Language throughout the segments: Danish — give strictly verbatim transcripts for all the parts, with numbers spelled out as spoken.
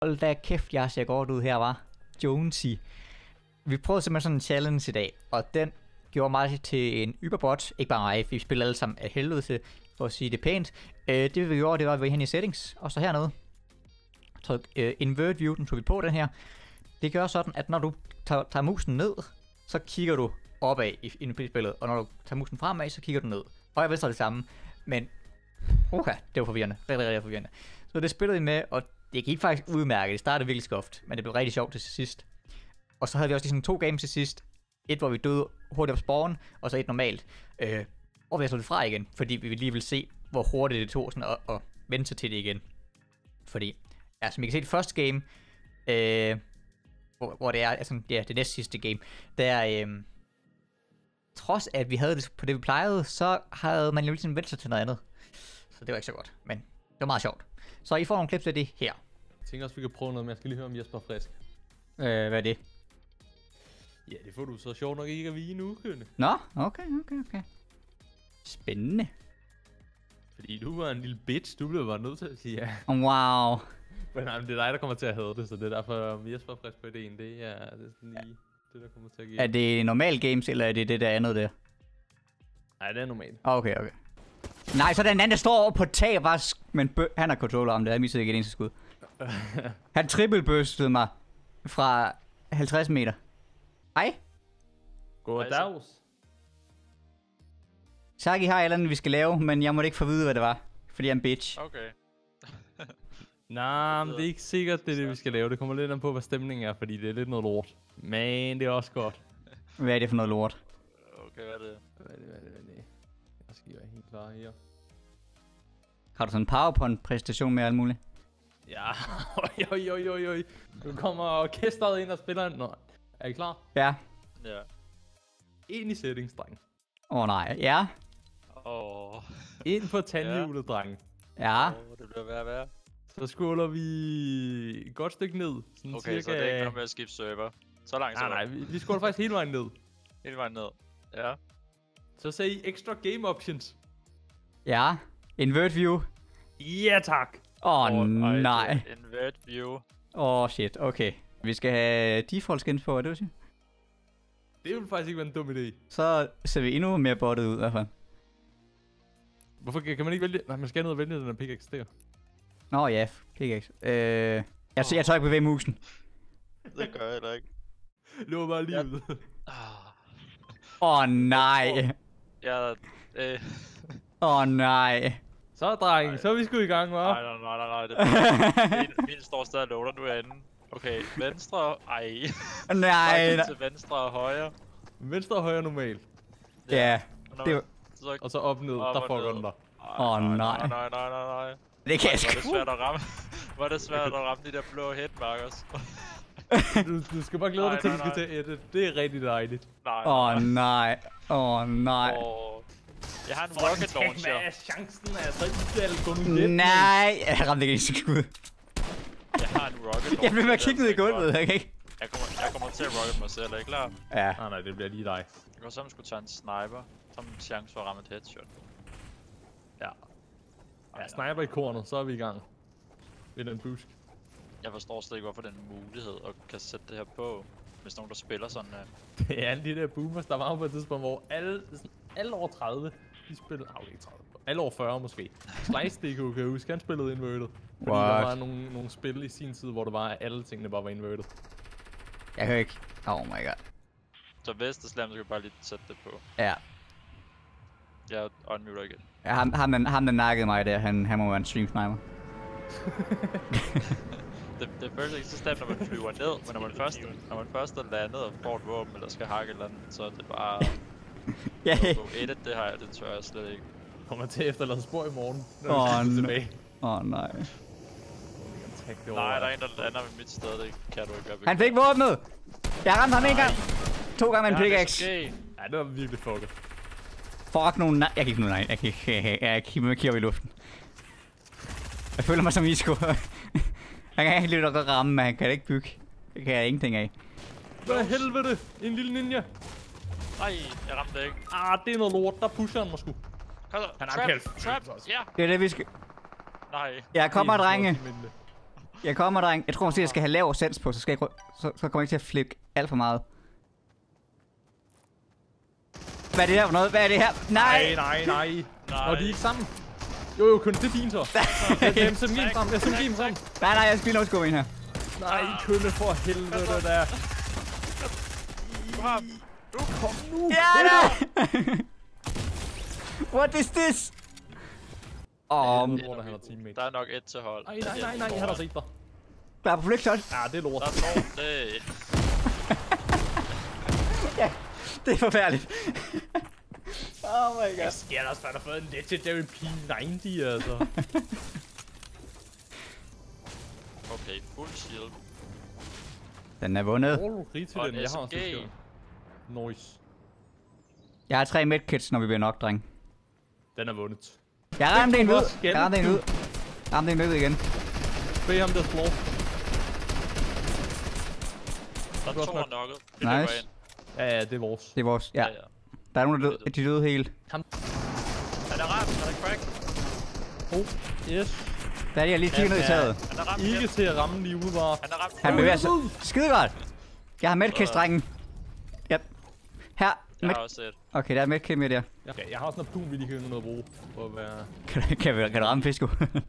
Hold da kæft, jeg ser godt ud her, var. Jonesy. Vi prøvede simpelthen sådan en challenge i dag, og den gjorde mig til en yberbot. Ikke bare mig, vi spiller alle sammen af helvede til, for at sige det pænt. Øh, det vi gjorde, det var, at vi var hen i settings, og så hernede. Tryk øh, invert view, den tog vi på den her. Det gør sådan, at når du tager, tager musen ned, så kigger du opad i, i spillet, og når du tager musen fremad, så kigger du ned. Og jeg vidste det samme, men okay, det var forvirrende. Rigtig, rigtig forvirrende. Så det spillede vi med, og det gik faktisk udmærket. Det startede virkelig skoft, men det blev rigtig sjovt til sidst. Og så havde vi også ligesom to games til sidst. Et, hvor vi døde hurtigt op spawn, og så et normalt. Øh, og vi har slået det fra igen, fordi vi lige vil se, hvor hurtigt det tog sådan, at, at vende sig til det igen. Fordi, ja, som I kan se det første game, øh, hvor, hvor det er, altså, ja, det næst sidste game, der øh, trods at vi havde det på det, vi plejede, så havde man jo ligesom vendt sig til noget andet. Så det var ikke så godt, men det var meget sjovt. Så I får nogle klips af det her. Jeg tænker også, vi kan prøve noget, men jeg skal lige høre, om Jesper er frisk. Øh, hvad er det? Ja, det får du så sjovt nok ikke at vige nu, kønne. Nå, okay, okay, okay. Spændende. Fordi du var en lille bitch, du blev bare nødt til at sige ja. Wow. Men nej, men det er dig, der kommer til at have det, så det er derfor, om Jesper er frisk på ideen, det er, det er sådan lige ja. Det, der kommer til at give. Er det normal games, eller er det det der andet der? Nej, det er normalt. Okay, okay. Nej, så er der en anden, der står over på tag, bare men han har controller om det, jeg mistede ikke et eneste skud. Han trippelbøstede mig fra halvtreds meter. Hej. Goddags. Saki har et eller andet, vi skal lave, men jeg måtte ikke få vide, hvad det var. Fordi jeg er en bitch. Okay. Nej, men det er ikke sikkert, det er det, vi skal lave. Det kommer lidt an på, hvad stemningen er, fordi det er lidt noget lort. Men det er også godt. Hvad er det for noget lort? Okay, hvad er det? Hvad er det, hvad er det, hvad er det? Jeg skal være helt klar her. Har du sådan en PowerPoint-præstation med alt muligt? Ja, oj, oj, oj, oj, oj. Nu kommer orkestret ind og spiller en... Nå, er I klar? Ja. Ja. Ind i settings, dreng. Åh oh, nej, ja. Åh. Oh. Ind på tandhjulet, dreng. Ja. Oh, det bliver værre værre. Så scroller vi et godt stykke ned. Sådan Okay, cirka... så det er ikke noget med at skifte server. Så langt så. Nej, nej, vi, vi scroller faktisk hele vejen ned. Hele vejen ned. Ja. Så sagde I extra game options. Ja. Invert view. Ja, tak. Åh oh, Oh, nej. Invert view. Åh oh, shit, okay. Vi skal have default skins på, er det du siger? Det ville faktisk ikke være en dum idé. Så ser vi endnu mere bottet ud i hvert fald. Hvorfor kan man ikke vælge... Nej, man skal ned og vælge den der pickaxe der. Nå ja, pickaxe. Øh, jeg, oh. jeg tør ikke bevæge musen. Det gør jeg heller ikke. Det var bare lige ud. Åh oh, nej. Ja, øh... Åh oh, nej. Så dreng, så er vi sgu i gang, hva'? Nej, nej, nej, nej, nej. Det min, min står stadig og loader, nu er jeg inde. Okay, venstre... Ej. Nej. Til venstre og højre. Venstre og højre normalt. Ja. Når Det man, var... Og så op ned, op der og fucker ned. den der. Åh oh, nej. Nej, nej, nej, nej, nej. Det kan jeg Hvor er det sgu. svært at ramme. Hvor er det svært at ramme de der blå headmarkers. du, du skal bare glæde dig Nej, til, at nej, du skal til edit. Det er rigtig dejligt. Nej, Åh nej. oh, nej. Åh oh, nej. Oh. Jeg har en rocket launcher. Hvad er chancen? Altså, I skal gå nu lidt. Nej. Jeg ramte ikke en skud. Jeg har en rocket launcher. Jeg bliver med at kigge ned i gulvet, jeg kan ikke. Jeg kommer, jeg kommer til at rocket mig selv, er I klar? Ja. Nej, nej, det bliver lige dig. Jeg går sammen skulle tage en sniper. Så har man en chance for at ramme et headshot. Ja. Ja, sniper i kornet, så er vi i gang. Ved den busk. Jeg forstår slet ikke, hvorfor den mulighed at kan sætte det her på. Hvis nogen der spiller sådan her. Det er alle de der boomers, der var på et tidspunkt, hvor alle, sådan, alle over tredive, de spillede... Au, ikke tredive. Alle over fyrre måske. Slice D K, kan jeg huske, han spillede inverted. Fordi What? der var nogle, nogle spil i sin tid, hvor det var, at alle tingene bare var inverted. Jeg hører ikke. Oh my god. Så hvis det slam, så kan jeg bare lige sætte det på. Ja. Jeg unmuter igen. Ja, ham, ham, den, ham der nakkede mig der, han, han må være en stream sniper. det, det føles ikke så slemt, når man flyver ned, men når man først, når man først er landet og får et våben, eller skal hakke et eller andet, så er det bare... Ja. Go edit, det har jeg, det tør jeg slet ikke. Kommer til efterladet spor i morgen, når Åh, vi skal nej. tilbage. Åh oh, nej. Nej, der er en, der lander ved mit sted, det kan du ikke gøre. Han fik våbnet! Jeg ramte ham en gang! To gange med en pickaxe. Ja, det var virkelig fucket. Fuck nogen nej. Jeg kan ikke nu nej. Jeg kan ikke. Jeg kan ikke kigge op i luften. Jeg føler mig som Isko. Han kan ikke lidt at ramme, men han kan ikke bygge. Det kan jeg ingenting af. Hvad helvede? En lille ninja. Nej, jeg ramte det ikke. Ah, det er noget lort. Der pusher han mig sgu. Kom så. Han har Trap, kaldt. trap, ja. Det er det, vi skal... Nej. Jeg kommer, drenge. Jeg kommer, dreng. Jeg tror måske, jeg skal have lav sens på, så, skal jeg, så, så kommer jeg ikke til at flikke alt for meget. Hvad er det her for noget? Hvad er det her? Nej! Nej, nej, nej. Nej. Nå, de er ikke sammen. Jo, jo, kun det er din så. Jeg er S M G'en frem, S M G'en frem. Nej, nej, jeg skal lige lov at skubbe ind her. Nej, kunde for helvede, det der. Nu kom nu. Ja, da! What is this? Om... Jeg tror, han er teammate. Der er nok et til hold. Nej, nej, nej, nej, jeg har da set dig. Der er på flygt, Ja, det er lort. Der står det. Ja, det er forfærdeligt. Oh my god. Hvad sker der, så har der fået en Legendary P halvtreds, altså. Okay, full shield. Den er vundet. Hvor er du rig til Og den? en Jeg har også S M G. en skill. Nice. Jeg har tre medkits, når vi bliver nok, dreng. Den er vundet. Jeg ramte en ud. Skal Jeg ramte en ud. Jeg ramte en ud igen. Bag ham der slår. Der er godt to nok. nokket. Nice. Ja, ja, det er vores. Det er vores. Ja. Ja, ja. Der er nogen, der døde. De døde helt. Han er ramt, han er crack. Oh, yes. Der er de, jeg lige kigget ned i taget. Han er ramt Ikke igen. til at ramme lige udvaret. Han er ramt. Han bevæger sig. Skide godt. Jeg har medkits, drengen. Ja. Her. Jeg Med... har også et. Okay, der er medkit med der. Okay, jeg har også noget pun, vi lige kan noget bruge. For at være... Kan, du- kan, vi- kan du ramme fisko?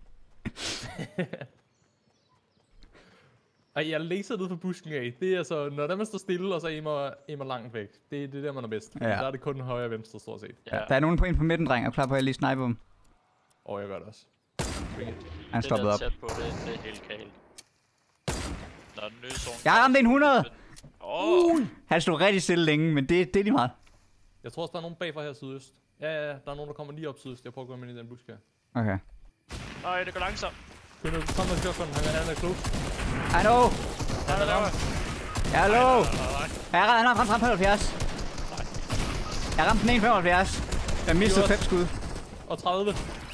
Ej, jeg læser ned fra busken af. Det er altså, når der man står stille, og så aimer, aimer langt væk. Det, det er der, man er bedst. Ja. Der er det kun højre og venstre, stort set. Ja. Der er nogen på en på midten, dreng. Er du klar på, at jeg lige sniper dem? Og jeg gør det også. Bring it. Han Det stoppede der op. tæt på, det, det er helt galt. Når den nye zone... Jeg har ramt en hundrede! Åh! Oh, Han stod rigtig stille længe, men det, det er lige meget. Jeg tror også, der er nogen bagfra her sydøst. Ja, ja, ja, der er nogen, der kommer lige op sydøst. Jeg prøver at gå ind i den busk her. Okay. nej, det går langsomt. Kom nu, kom med shotgun. Han er, han er close. I know! Han er lavet. Hallo! Jeg har ramt ramt femoghalvfjerds. Jeg ramte den ene femoghalvfjerds. Jeg mistede fem skud. Og tredive.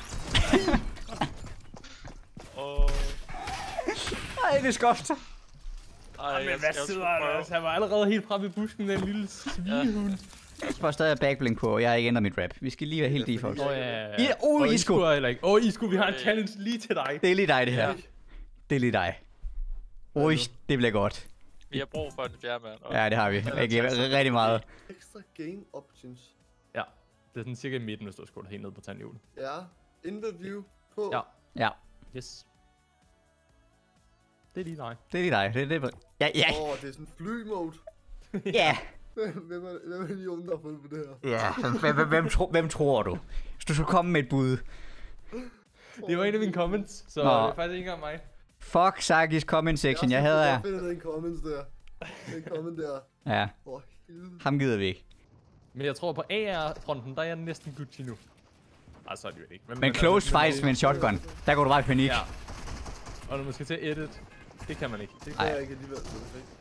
Åh. Ej, det skofter. Ej, Ej, jeg men skal hvad også sidder prøve. han? Han var allerede helt fremme i busken, den lille svigehund. Jeg får stadig backblink på, og jeg har ikke ændret mit rap. Vi skal lige være helt default. Åh, ja, ja, ja. I- oh, Og Isco. er heller ikke. Åh, Isco, vi har en challenge lige til dig. Det er lige dig, det her. Ja. Det er lige dig. Ui, det bliver godt. Vi har brug for en fjerde mand. Ja, det har vi. Jeg giver rigtig meget. Extra game options. Ja, det er sådan cirka i midten, hvis du skulle helt ned på tandhjulet. Ja. Interview på. Ja. Ja, Yes. Det er lige dig. det er lige dig. Det er det. Ja, ja, Åh, oh, det er sådan fly-mode. ja. Hvem er, hvem er den idioten, der har fundet på det her? Ja, hvem, hvem, hvem, tro, hvem tror du? Hvis du skulle komme med et bud. Det var en af mine comments, så Nå. det er faktisk ikke engang mig. Fuck Sagis comment section, jeg hader jer. Jeg finder den comments der. Den comment der. Ja, Åh, helvede. ham gider vi ikke. Men jeg tror på A R-fronten, der er jeg næsten Gucci nu. Ej, så er det jo ikke. Men close fights med en shotgun, der går du bare i panik. Ja. Og når man skal til at edit, det kan man ikke. Det Ej. kan jeg ikke alligevel. Det er perfekt.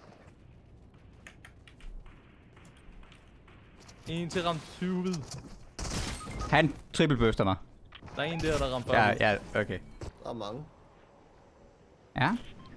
En til ramt tyve hvid. Han trippelbøster mig. Der er en der, der ramte Ja, ja, okay. Der er mange. Ja,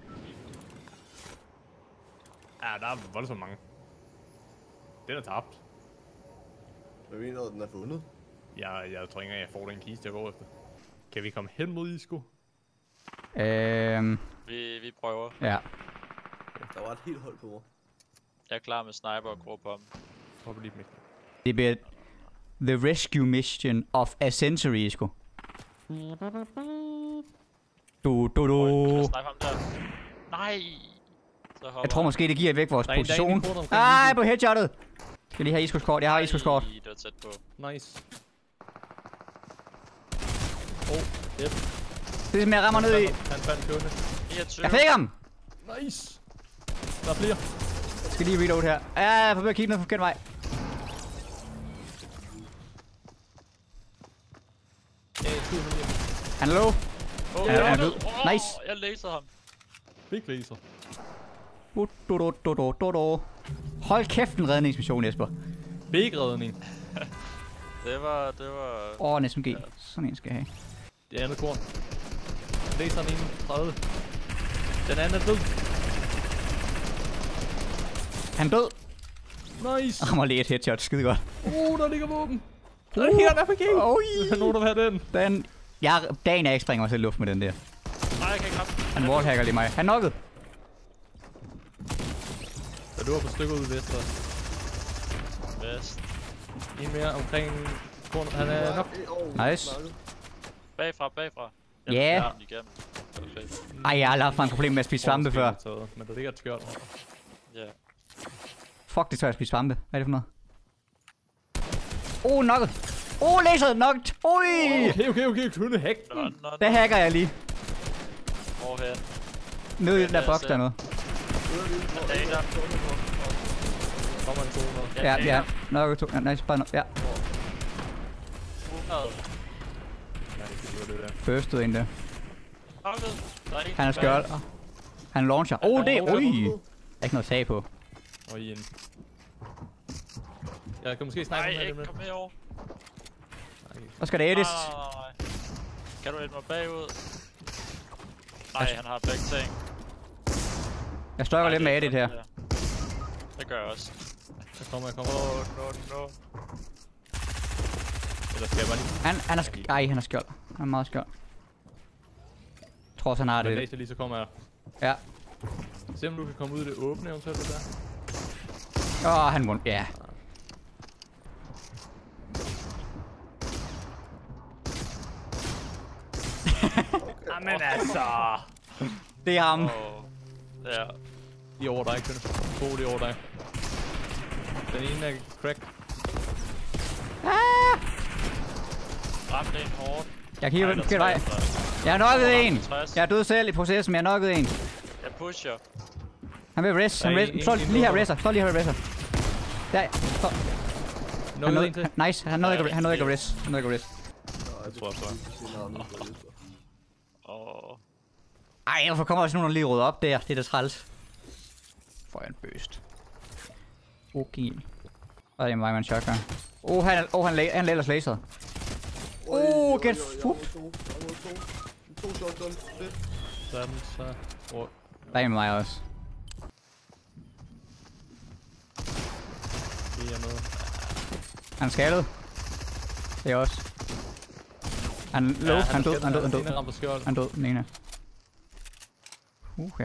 Ja, der er voldsomt mange. Den er tabt. Jeg mener, at den er fundet. Jeg, jeg tror ikke, at jeg får den kiste, jeg går efter. Kan vi komme hen mod Isco? øhm, Vi, vi prøver. ja. Der var et helt hold på mig. Jeg er klar med sniper og grå på dem. Hopper lige midt. Det bliver The Rescue Mission of a Century, sgu. Du, du, du. Kan jeg snipe ham der? Nej! Så hopper Jeg tror måske, det giver væk vores Der er en- der er en i position. kortet omkring Ej, Isco. på headshotet. Skal lige have Iskos kort. Jeg har Iskos kort. Ej, det var tæt på. Nice. Oh, yep. Det er som jeg rammer ned i. Han fandt kunde. niogtyve. Jeg fik ham. Nice. Der er flere. Jeg skal lige reload her. Ja, jeg er på vej at kigge noget forkert vej. Ja, to hundrede. Han er low. Åh, Ja, han er død. død. Åh, Nice. Jeg laser ham. Big laser. Du, du, du, du, du, du, du. Hold kæft en redningsmission, Jesper. Big redning. Det var, det var... Åh, en S M G. Sådan en skal jeg have. Det andet korn. Laseren enogtredive. Den anden er død. Han er død. Nice. Rammer lige et headshot. Skide godt. Uh, der ligger våben. Der ligger en R P G. Oj. Der er nogen, der vil have den. Den... Jeg, dagen er ikke springer mig selv i luft med den der. Nej, jeg kan ikke ramme. Han wallhacker lige mig. Han knockede. Så du var på stykker ude i vest også. Vest. En mere omkring... Korn. Han er nok... Nice. Bagfra, bagfra. Ja. Yeah. Igennem. Det var fedt. Ej, jeg har aldrig haft et problem med at spise svampe før. Men der ligger et skjold. Ja. Fuck, det tør jeg at spise svampe. Hvad er det for noget? Oh, knocket. Oh, laser knocked. Ui. Okay, okay, okay. Kunne hack. Nå, nå, nå. Der hacker jeg lige. Hvorhen? Nede i den der boks dernede. Der er en der. Kommer en to hundrede. Ja, ja. Knocket to. Ja, nice. Bare no ja. hundrede. Ja, det var det der. First ud en der. Knocket. Der er en. Han er skjold. Han launcher. Oh, det er... Ui. Der er ikke noget tag på. Og i en... Jeg kan måske snakke Nej, med dem ikke lidt. kom herover. Så skal det edits. Nej. Kan du hætte mig bagud? Nej, han har begge ting. Jeg støjer lidt med edit her. Det gør jeg også. Jeg kommer, jeg kommer. Åh, no, no. Eller skal jeg bare lige... Han, han er sk Ej, han er skjold. Han er meget skjold. Jeg tror også, han har Men det. læser lige, så kommer jeg. Ja. Se om du kan komme ud i det åbne eventuelt det der. Åh, oh, han vundt. Ja. Jamen altså. Det er ham. Åh. Ja. De er over dig, Kønne. To, de er over dig. Den ene er crack. Ah! Ramte en hårdt. Jeg kigger på Ej, den der forkerte vej. tres. Jeg har knocket en. tres. Jeg er død selv i processen, men jeg har knocket en. Jeg pusher. Han vil rest. Han Der er rest. en- Slå en- en lige her nede. racer. Slå lige her racer. Der. Stå. Nå, Han en nåede, til. han- nice. Han nåede ikke, han nåede ikke at rest. Han nåede ikke at rest. Jeg tror, så. Åh. Ej, hvorfor kommer også nogen, der lige rydder op der? Det er da træls. Får jeg en bøst. Okay. Og det er mig med en shotgun. Oh, han, oh, han, la han ellers laser. Oh, get fucked. To shotgun. Fedt. Sådan, så... Oh, Der er en med mig også. det er noget. Han er skaldet. Det er også. Han lå, ja, han død, han død, han død. Han rammer skjold. Han død, den ene. Okay.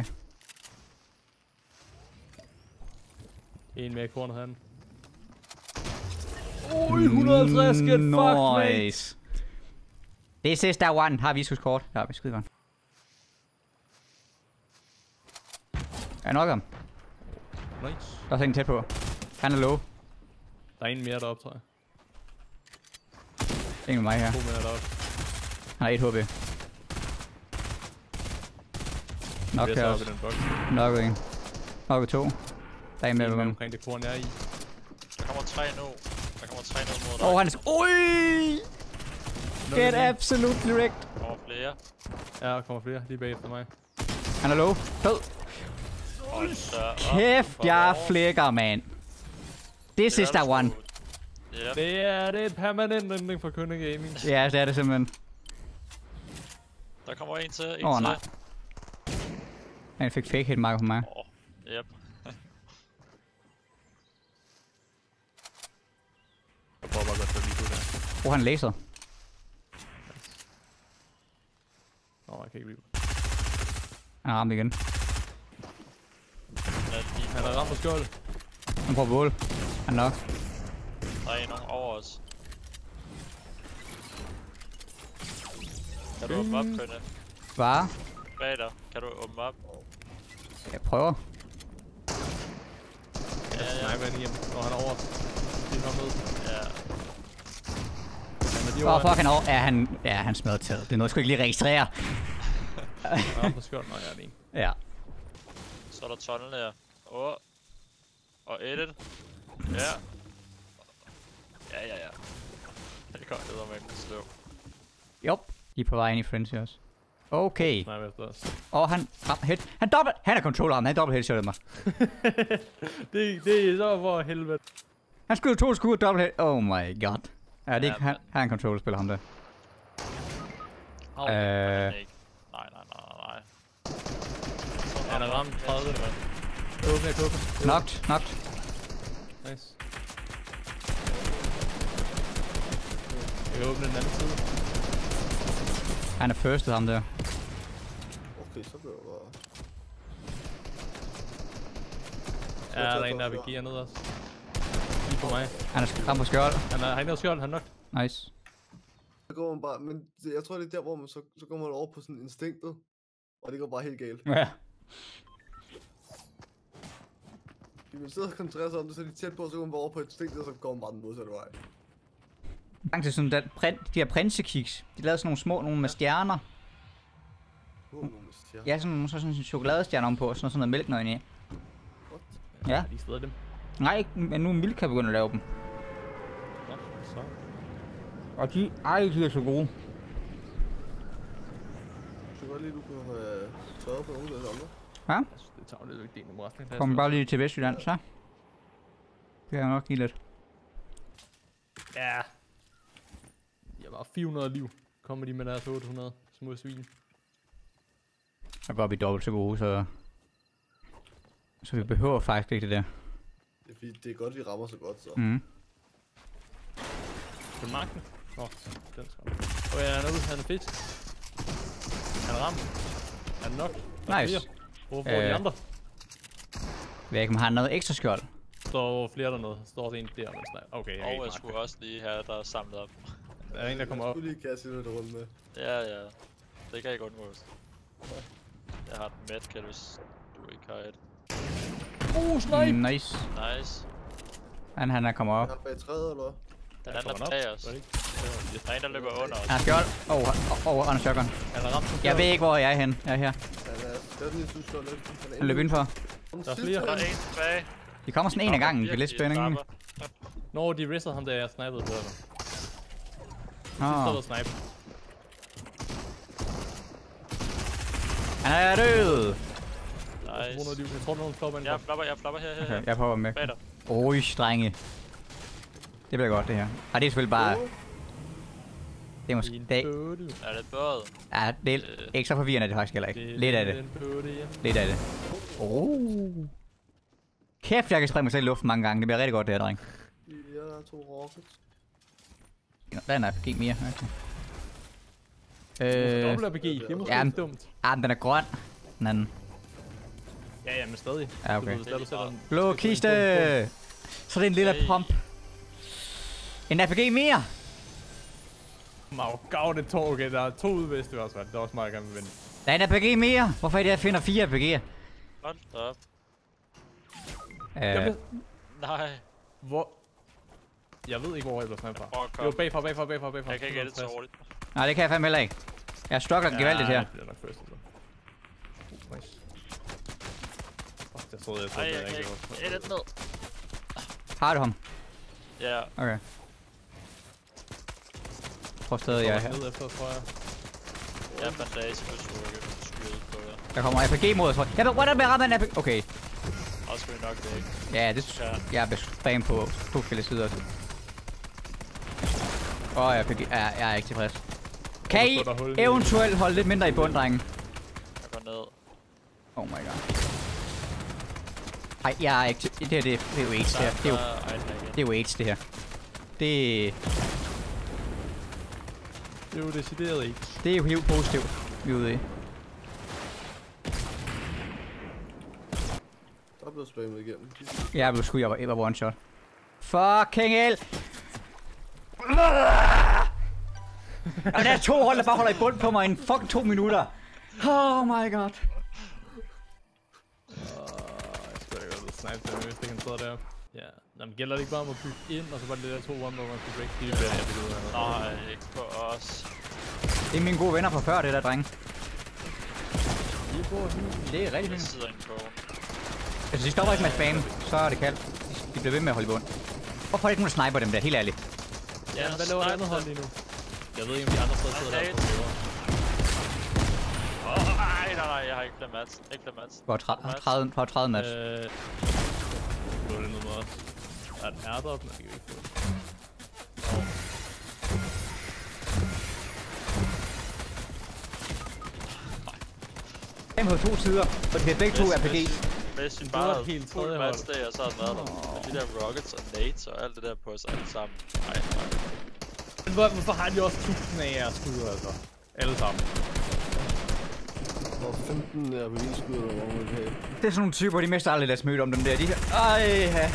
En mere i kornet han. Ui, et hundrede og halvtreds, get fucked, mate. Nice. Det er sidste der one. Har vi sgu kort. Ja, vi skide godt. Jeg nok ham. Nice. Der er også en tæt på. Han er low. Der er en mere deroppe, tror jeg. Ingen med mig her. To mere deroppe. Han har et H P. Nok Vi er her så oppe også. i den boks. Knocket en. Knocket to. Der er en med En mere med. omkring det korn, jeg er i. Der kommer tre nu. Der kommer tre nu mod dig. Åh, oh, han er sk- Ui! Get absolutely wrecked. Der kommer flere. Ja, der kommer flere lige bagefter mig. Han er low. Død. Hold så op. Kæft, jeg flækker, man. Det er sidste der one. Ja. Det er, det er et permanent ending for Kønne Gaming. Ja, det er det simpelthen. Der kommer en til. En Åh, oh, til. nej. Han fik fake hit marker på mig. Åh, yep. Jeg prøver bare godt at lige der. Åh, oh, han laser. Nå, jeg kan ikke blive. Han har ramt igen. Ja, de- Han har ramt på skjold. Han prøver bål. Han nok. Der er en nogen over os. Kan du åbne op, Kønne? Bare. Bag dig. Kan du åbne op? Jeg prøver. Ja, ja. Nej, hvad er det? Når han er over. Det er nok ned. Ja. Han er de Åh, over. oh, fuck, han over. Ja, han, ja, han smadrer taget. Det er noget, jeg skulle ikke lige registrere. Han har ramt på skjold. Nå, jeg er den ene. Ja. Så er der tunnel her. Åh. Og edit. Ja. Ja, ja, ja. Det går ned med den slå. Jo. De er på vej ind i Frenzy også. Okay. Nej, efter os. Og han ram, hit. Han dobbelt. Han er controller ham. Han dobbelt headshottet mig. det, det er så for helvede. Han skød to skud dobbelt head. Oh my god. Ja, det er Ja, ikke. Han, men- han er en controllerspiller ham der. Au. Øh. Ikke. Nej, nej, nej, nej, nej. Han er ramt tredive. Kukke, kukke. Knocked. Knocked. Nice. Jeg kan åbne den anden side. Han er firstet ham der. Okay, så bliver det bare... Ja, der er en, der vil give ned også. Lige på mig. Han er ramt på skjold. Han er, han er skjold, han er nok. Nice. Så går man bare, men det, jeg tror det er der, hvor man så, så går man over på sådan instinktet. Og det går bare helt galt. Ja. Hvis man sidder og koncentrerer sig om det, så er de tæt på, så går man bare over på instinktet, og så går man bare den modsatte vej. Gang til sådan den, print, de her prinsekiks. De lavede sådan nogle små, nogle med stjerner. Uh, nogle stjerner. Ja, sådan nogle så sådan en chokoladestjerner ovenpå, sådan sådan noget mælk noget inde i. What? Ja. De steder dem. Nej, ikke, men nu er Milka begyndt at lave dem. Nå, så. Og de, ej, de er så gode. Jeg kan godt lide, at du kunne have tørret på nogle af de andre. Ja? Jeg synes, det tager lidt vigtigt med resten. Kom bare lige til Vestjylland, så. Det kan jeg nok give lidt. Ja. Jeg var fire hundrede liv. Kommer de med deres otte hundrede små svin. Jeg går op i dobbelt så gode, så... Så vi behøver faktisk ikke det der. Det er fordi, det er godt, vi rammer så godt, så. Mhm. På magten. Åh, oh, den skal Åh ja, han er ude. Han er fedt. Han er ramt. Han er nok. Nice. Hvor får de Øh. andre? Ved ikke, om han har noget ekstra skjold. Står flere dernede. Står der en der. Men sådan. Okay, jeg Og ikke jeg skulle også lige have der samlet op. Der er en, der kommer Jeg op. skulle lige kaste lidt rundt med. Ja, ja. Det kan ikke undgås. Jeg har et medkit, hvis du ikke har et. Uh, snipe! Nice. Nice. Han, han er kommet Er op. han bag træet, eller hvad? Den Ja, anden kommer er han bag op? os. Var det ikke? Der er en, der løber under os. Han har skjold. Åh, oh, oh, oh, under shotgun. Han er ramt. Jeg ved ikke, hvor jeg er henne. Jeg er her. Han er skaden i synes, lidt. Han løb indenfor. Der er flere. Der er en tilbage. De kommer sådan en af gangen. Det er lidt spændende. Når de ristede ham, da jeg snipede på ham. Åh. Sidste snipe. Han er død. Nice. Jeg tror, nogen flopper ind. Jeg flopper, jeg flopper her, her, Okay, her. jeg prøver med. Bag dig. Oj, drenge. Det bliver godt, det her. Og det er selvfølgelig bare... Det er måske... Det er, Er det både? ja, det er ikke så forvirrende, er det faktisk heller ikke. Lidt af det. Lidt af det. Oh. Kæft, jeg kan springe mig selv i luften mange gange. Det bliver rigtig godt, det her, dreng. Ja, der er to rockets. Nå, der er en R P G mere. Okay. Øh, Øh, Dobbelt R P G, det er måske ja, ikke dumt. ah, den er grøn. Den anden. Ja, ja, men stadig. Ja, okay. Du ved, der, du sætter en- Blå du sætter kiste! en bum Så det er en lille Hey. pump. En R P G mere! på. Mau, gav det to, okay, der er to udvist i hvert fald. Det er også meget, jeg gerne vil vinde. Der er en R P G mere! Hvorfor er det, jeg finder fire R P G'er? Hold da op. Jeg Øh, ved, Nej. hvor... Jeg ved ikke, hvor jeg blev snipet fra. Prøv at Det komme. var bagfra, bagfra, bagfra, bagfra. Jeg kan ikke gætte så hurtigt. nej, det kan jeg fandme heller ikke. Jeg struggler gevaldigt her. det bliver nok først. Uh, nice. Fuck, jeg troede, jeg Ej, troede, jeg jeg kan ikke ikke. var. Et et ned. Har du ham? Ja. Okay. Prøv stadig, jeg er her. Ned efter, tror jeg. Jeg er bandage, hvis du ikke skyde på jer. Der kommer R P G mod, tror jeg. Jeg ved, hvordan bliver ramt af en R P G? Okay. Og skal vi nok det ikke. Ja, det Ja. jeg er spam på to forskellige sider. Åh, oh, R P G. Ja, jeg er ikke tilfreds. Kan I eventuelt holde lidt mindre i bund, drenge? Jeg går ned. Oh my god. Ej, jeg er ikke til... Det her, det er, det er jo AIDS, det her. Det er jo, Ej, den er igen. det er jo AIDS, det her. Det, Det er jo decideret ikke. det er jo helt positivt, vi er ude i. Der er blevet spammet igennem. Jeg blev sgu, jeg var, jeg var one shot. Fucking hell! Og der er to hold, der bare holder i bund på mig i en fucking to minutter. Oh my god. Åh, jeg skulle da godt snipe dem, hvis det kan sidde der. Ja, jamen gælder det ikke bare om at bygge ind, og så bare det der to one, hvor man skal break. Det er bedre, jeg vil ud af. Nej, ikke på os. Det er mine gode venner fra før, det der, drenge. De er på hygge. Det er rigtig Jeg fint. sidder inde på. Altså, de stopper ikke med at spamme, så er det kaldt. De bliver ved med at holde i bund. Hvorfor er det ikke nogen, der sniper dem der, helt ærligt? Ja, hvad laver det andet hold lige nu? Jeg ved ikke, om de andre steder sidder der på hovedet. Åh, nej, nej, nej, jeg har ikke Lamats. Ikke Lamats. For tredive, for tredive match. Øh... Nu er det noget med os. Er den er deroppe? Nej, det kan vi ikke få. Fem på to sider, og det er begge to R P G. Hvis vi Det bare var havde helt fuld tredje match der, så havde den været der. Men de der rockets og nades og alt det der på os alle sammen. Nej, nej. Men hvor- hvorfor har de også tusind af jeres skud, altså? Alle sammen. Og femten er på ildskud, eller hvor man vil have. Det er sådan nogle typer, de mister aldrig deres møde om dem der. De her... Ej, ha.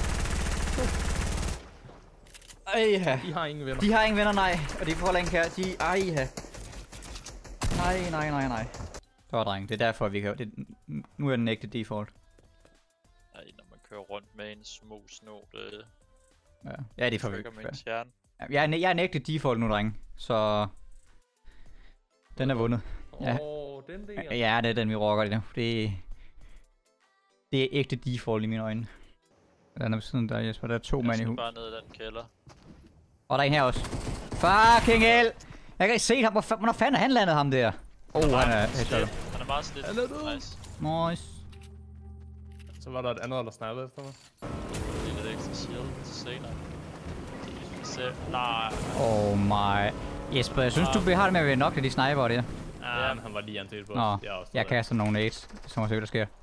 Ej, ha. De har ingen venner. De har ingen venner, nej. Og de får længe her. De... Ej, ha. Nej, nej, nej, nej. Så dreng, det er derfor, vi kan... Det... Nu er den ægte default. Nej, når man kører rundt med en små sno, det... Ja, ja det er for trykker med en stjerne. Jeg er, jeg er en ægte default nu, dreng. Så... Den er vundet. Ja. Åh, oh, den der. Ja, det er den, vi rocker det nu. Det... Det er ægte default i mine øjne. Den er ved siden der, Jesper. Der er to mand i hus. Jeg skal bare ned i den kælder. Og der er en her også. Fucking hell! Jeg kan ikke se ham. Hvor hvornår fanden er han landet ham der? Åh, oh, han er... Slidt. Han er meget slidt. Han er død. Nice. Nice. Så var der et andet, der snappede efter mig. Det er lidt ekstra shield til senere. Se. Nej. Oh my. Jesper, jeg synes, du har det med at være nok, at de sniper det. Ja, ja, han var lige anset på os. Nå, Jeg, jeg kaster nogle nades. Så må vi se, hvad der sker.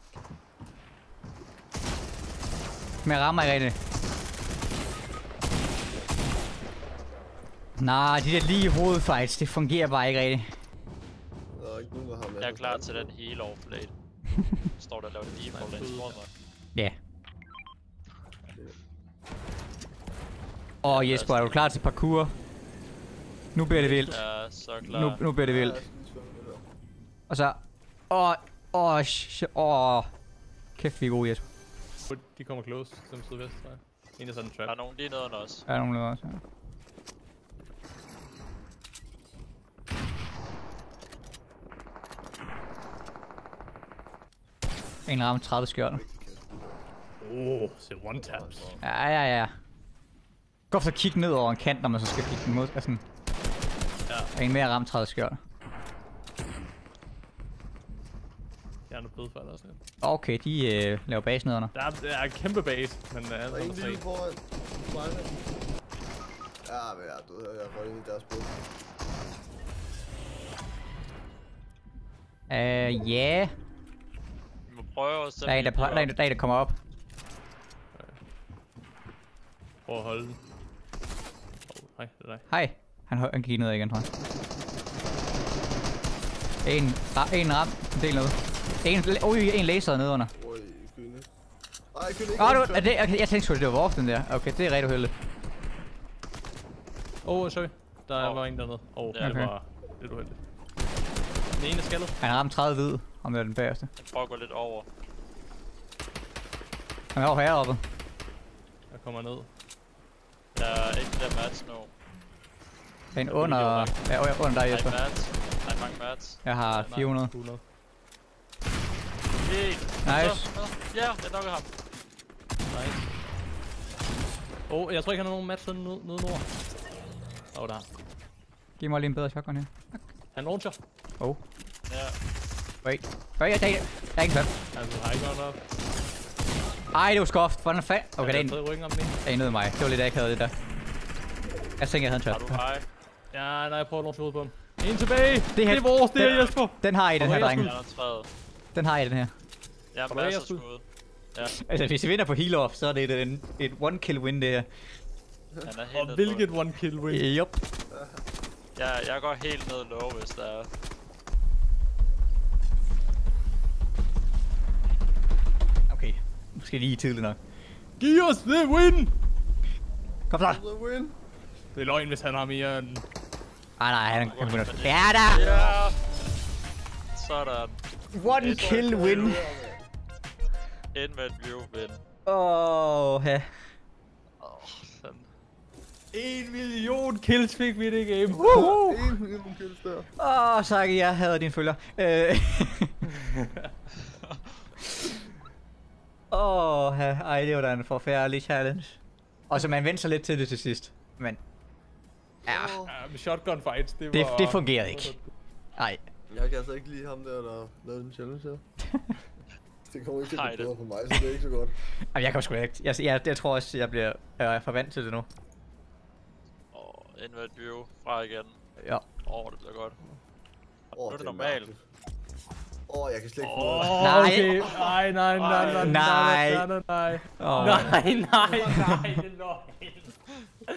Men jeg rammer ikke rigtigt. Nej, de der lige hovedfights, det fungerer bare ikke rigtigt. Der er ikke nogen, der har med. Jeg er klar til den hele overflade. Står der og laver default af en sport, mig. Ja. Åh, oh, Jesper, er du klar til parkour? Nu bliver det vildt. Ja, så klar. Nu, nu bliver det vildt. Og så... Åh, åh, åh. Kæft, vi er gode, Jesper. De kommer close, som sydvest, tror jeg. En er sådan en trap. Der er nogen lige nede under os. Er der nogen der også? Ja. En ramme tredive skjorter. Åh, oh, se one taps. Ja, ja, ja. Gå for at kigge ned over en kant, når man så skal kigge den mod. Altså, ja. En mere ramme tredive skjorter. Jeg er noget blød for det også. Okay, de øh, laver base nederne. Der er, der er en kæmpe base, men uh, der er en lille foran. Ja, men jeg er død her. Jeg er røget ind i deres båd. Øh, ja. Vi må prøve at Der er en, der, der, er en, der, er en, der kommer op. Prøv at holde den. Oh, hej, det er dig. Hej. Han, han gik ned igen, tror jeg. En, ra, en ram, en del nede. En, ui, en laser nede under. Ui, kynde. Ej, kynde ikke. Åh, du, er det, okay, jeg tænkte sgu, det var Wolf, den der. Okay, det er rigtig uheldigt. Åh, oh, sorry. Der Oh. var en dernede. Åh, oh, Ja. det var lidt uheldigt. Den ene er skaldet. Han har ramt tredive hvid, om det er den bagerste. Jeg prøver at gå lidt over. Han er over heroppe. Jeg kommer ned. Der er ikke flere mats nu. Der er en under, ja, under dig, Jesper. Der er mats. Der er mange mats. Jeg har fire hundrede. hundrede. Hey. Nice. Ja, jeg nokker ham. Nice. Åh, oh, jeg tror ikke, han har nogen match nede nede nord. Åh, oh, der. Giv mig lige en bedre shotgun her. Han launcher. Oh. Ja. Wait. Wait, der er, der er ikke fat. Han har ikke godt op. Ej, det var skuffet. Hvordan fanden? Okay, det er en, Jeg ryggen om den ene. det er en nede mig. Det var lidt akavet, det der. Jeg tænker, jeg havde en Har shot. du hej? Ja, nej, jeg prøver at launche hovedet på ham. En tilbage! Det, her- det er vores, det er den- Jesper! Den har I, den her, Og drenge. Jeg er træet. Den har I, den her. Jeg har du masser af skud? skud. Ja, Altså, hvis I vinder på heal off, så er det et, et, et one kill win, det her. han er helt Og nede hvilket på. one kill win. Yup. Ja, jeg går helt ned low, hvis der er. Okay. Måske lige tidligt nok. Giv os the win! Kom så. The win. Det er løgn, hvis han har mere end... Ej, nej, han kan vinder. Ja, da! Ja! Sådan. One kill win. Ind med et view win. Åh, ja. Åh, sådan. En million kills fik vi i det game. En million kills der. Åh, Saki, jeg hader dine følger. Øh. Åh, ja. Ej, det var da en forfærdelig challenge. Og så man vendte sig lidt til det til sidst. Men... Ja, Ja, med shotgun fights, det det, var... det fungerede ikke. Ej. Jeg kan altså ikke lide ham der, der lavede den challenge her. Det kommer ikke til at Hej, blive det. bedre for mig, så det er ikke så godt. Jamen, jeg kan sgu ikke. Jeg, jeg, jeg tror også, jeg bliver øh, forvant til det nu. Og ind med et view fra igen. Ja. Åh, oh, det bliver godt. Åh, Nu er det normalt. Åh, oh, jeg kan slet ikke få Åh, noget. Nej. okay. Nej, nej, nej, nej, Nej. nej, nej, nej. Åh. Nej, nej, nej, det er løgn.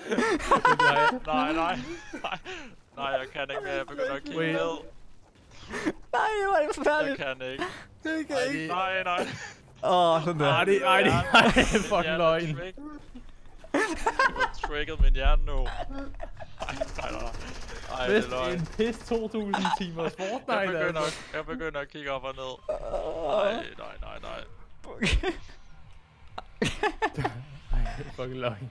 Nej, nej, nej. Nej, jeg kan ikke mere. Jeg begynder at kigge Wait. ned. Nej, det var ikke Jeg forfærdeligt. kan ikke. Det kan ikke. Nej, nej. Åh, oh, sådan der. Ej, det, ej, det, ej, det er fucking løgn. Du har trigget min hjerne nu. Ej, nej, nej. Ej, det Vist er løgn. en pis to tusind timers Jeg Fortnite, begynder, altså. jeg begynder at kigge op og ned. Nej, nej, nej, nej. Ej, det er fucking løgn.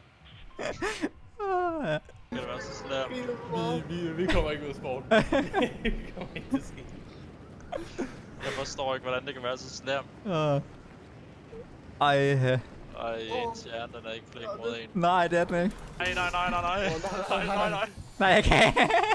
Kan det være så slemt? Vi, vi, vi kommer ikke ud af sport. Vi kommer ikke til at ske. Jeg forstår ikke, hvordan det kan være så slemt. Uh. Ej, uh. Ej, ens hjerne, den er ikke flink mod en. Nej, det er den ikke. Nej, nej, nej, nej, nej. Nej, nej, nej. Nej, jeg kan.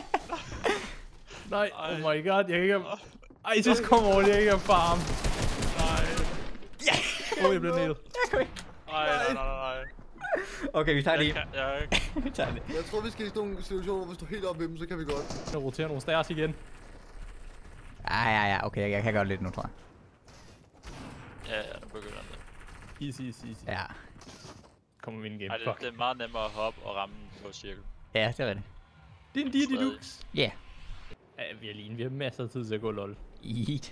Nej, Ej. oh my god, jeg kan ikke... Ej, så kom over, jeg ikke er farm. Nej. Åh, oh, jeg blev nælet. Jeg kan ikke. Nej, nej, nej, nej. Okay, vi tager det Jeg i. kan, jeg ikke. Vi tager det. Jeg tror, vi skal i sådan nogle situationer, hvor vi står helt op ved dem, så kan vi godt. Jeg roterer nogle stairs igen. Ja, ja, ja. Okay, jeg, jeg kan gøre det lidt nu, tror jeg. Ja, ja, nu begynder det. Easy, easy, easy. Ja. Kommer vi ind igen. Ej, det, Fuck. det er meget nemmere at hoppe og ramme på cirkel. Ja, det er rigtigt. Det er en Didi Dux. Ja. Yeah. Ja, vi er lige. Vi har masser af tid til at gå lol. Eat.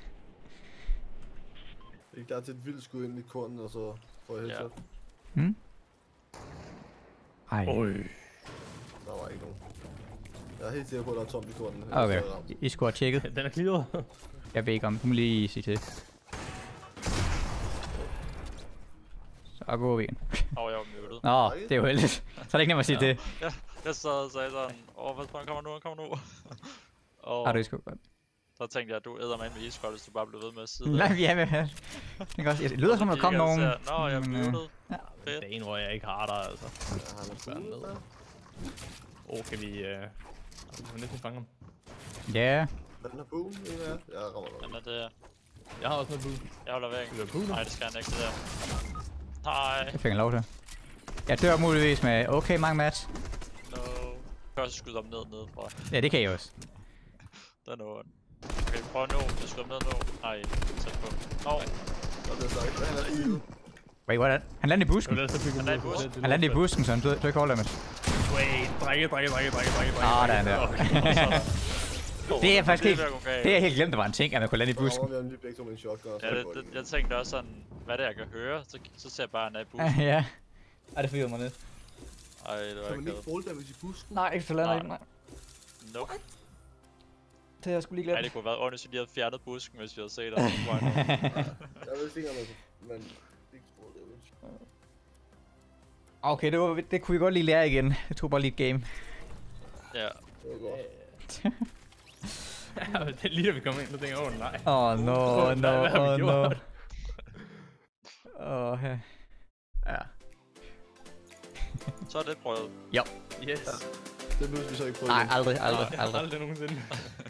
Det er klar til et vildt skud ind i kornen, og så får jeg headshot. Hmm? Ej. Oj. Der var ikke nogen. Jeg er helt sikker på, at der er tomt i kornen. Okay, I- I skulle have tjekket. Den er clearet. Jeg ved ikke om. Du må lige sige til. Så går vi ind. Åh, jeg var muted. Nå, det er jo heldigt. Så er det ikke nemt at sige til. Ja, jeg sad og sagde sådan, åh, hvad han kommer nu, han kommer nu. Og Ah, det er sgu godt. så tænkte jeg, at du æder mig ind med iskold, hvis du bare blev ved med at sidde Nej, der. vi er med her. Det kan også. Det lyder som, der kom nogen. Nå, jeg er men, øh, muted. ja. Fedt. Det er en, hvor jeg ikke har der, altså. Ja, han er Børn cool, ned. der. Åh, oh, kan vi... Øh... Vi kan næsten fange ham. Ja. Den er boom, en af jer. Jeg rammer Den nok. er der. Jeg har også noget bud. Jeg holder væk. Skal vi have bud nu? Nej, det skal han ikke, det der. Nej, Jeg fik en lov til. Jeg dør muligvis med okay mange match. no. Jeg kan også skyde ham ned, ned, tror jeg. Ja, det kan jeg også. Den er ondt. Okay, prøv nu. Jeg skyder ham ned nu. Nej, tæt på. Nå, Og det er sagt, han er healet. Wait, hvordan? Han landede i Jeg busken. vil ellers have bygget Han er i mod- busken. det- det Han landede i lort. busken, så han døde, døde ikke overlevet. Wait, drikke, drikke, drikke, drikke, drikke, drikke. Ah, der er han der. Det er faktisk det helt, ved at gå galt. det er jeg helt glemt, der var en ting, at man kunne lande i Så busken. rammer vi ham lige begge to med en shotgun. og så Ja, er det, godt det, igen. jeg tænkte også sådan, hvad det er, jeg kan høre, så, så ser jeg bare, at han er i bussen. Ja. Ej, det fyrede mig lidt. Ej, det var Kan man ikke ikke fall damage i busken? Nej, ikke så lander Nej. ikke, nej. Nope. Det har jeg sgu lige Ej, glemt. det kunne have været ordentligt, hvis vi lige havde fjernet busken, hvis vi havde set dig. Jeg vidste ikke, om man kunne... Men... Ikke fall damage. Okay, det, var, det kunne vi godt lige lære igen. Jeg tog bare lige et game. Ja. Det var godt. Ja, det er lige da vi kom ind, så tænker jeg, åh nej. Åh, oh, no, Hvad- no, hvad har vi oh, no. gjort? Åh, ja. Ja. Så er det prøvet. Yes. Det løser vi så ikke på Nej, igen. aldrig, aldrig, Nej, aldrig. aldrig nogensinde.